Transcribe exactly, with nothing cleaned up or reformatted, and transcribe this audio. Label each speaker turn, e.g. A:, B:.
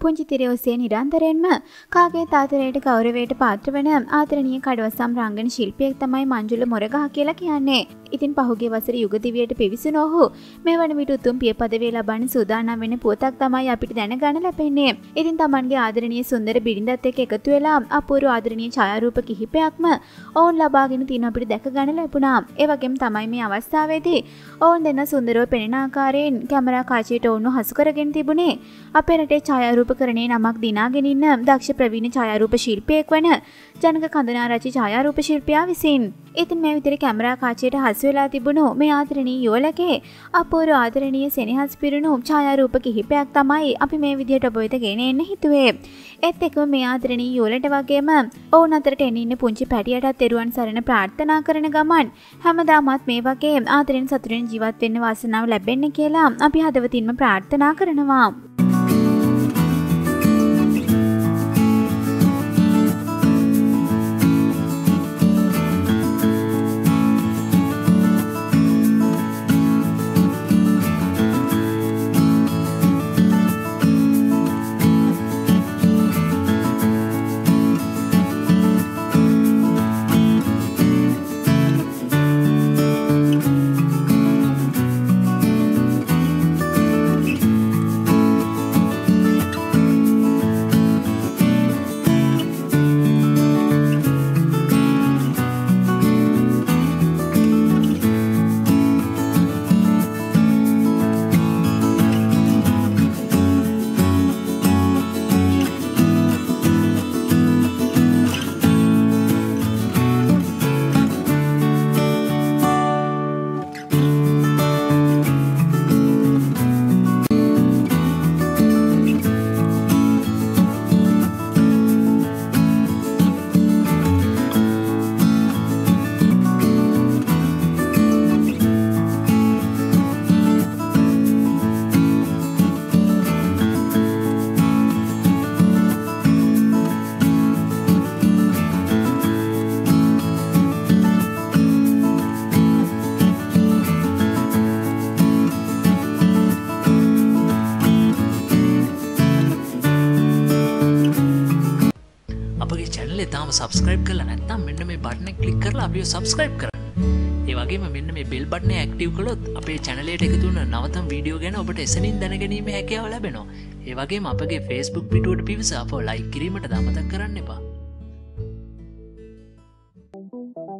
A: පුංචි තිරය ඔස්සේ නිරන්තරයෙන්ම කාගේ තාතරයට ගෞරවයට පාත්‍ර වන ආදරණීය කඩවසම් රංගන ශිල්පියෙක් තමයි මංජුල මොරගහ කියලා කියන්නේ. ඉතින් පහුගිය වසරේ යුග දිවියට පිවිසුණු ඔහු මේ වන විට උතුම් පිය පදවිය ලබන්න සූදානම් වෙන පුවතක් තමයි අපිට දැනගන්න ලැබෙන්නේ. ඉතින් Tamanගේ ආදරණීය සුන්දර බිරිඳත් එක්ක එකතු වෙලා අපූර්ව ආදරණීය ඡායාරූප කිහිපයක්ම ඔවුන් ලබාගෙන තියෙන අපිට දැක ගන්න ලැබුණා. ඒ වගේම තමයි මේ අවස්ථාවේදී ඔවුන් දෙන්න සුන්දරව පෙනෙන ආකාරයෙන් කැමරා කාචයට ඔවුන්ව හසු කරගෙන තිබුණේ අපේ රටේ ඡායාරූපකරණයේ නමක් දිනාගෙන ඉන්න දක්ෂ ප්‍රවීණ ඡායාරූප ශිල්පියෙක් වන ජනක කඳනාරච්චි ඡායාරූප ශිල්පියා විසින්. ඉතින් මේ විදිහට කැමරා කාචයට හසු වෙලා තිබුණු මේ ආදරණීය යුවලගේ අපූර්ව ආදරණීය සෙනෙහස් පිරුණු ඡායාරූප කිහිපයක් තමයි අපි මේ විදිහට ඔබ වෙත ගෙන එන්න හිතුවේ. ඒත් එක්කම මේ ආදරණීය යුවලට වගේම ඔවුන් අතරට එන ඉන්න පුංචි පැටියටත් තෙරුවන් සරණ ප්‍රාර්ථනා කරන ගමන් හැමදාමත් මේ වගේ ආදරෙන් සතුටෙන් ජීවත් වෙන්න වාසනාව ලැබෙන්න කියලා අපි හදවතින්ම ප්‍රාර්ථනා කරනවා.
B: තාම subscribe කරලා නැත්නම් මෙන්න මේ බටන් එක ක්ලික් කරලා අපිව subscribe කරන්න. ඒ වගේම මෙන්න මේ bell button එක active කළොත් අපේ channel එකට එකතු වෙන නවතම වීඩියෝ ගැන ඔබට එසනින් දැනගැනීමේ හැකියාව ලැබෙනවා. ඒ වගේම අපගේ Facebook පිටුවට පිවිස අපව like කිරීමට අමතක කරන්න එපා.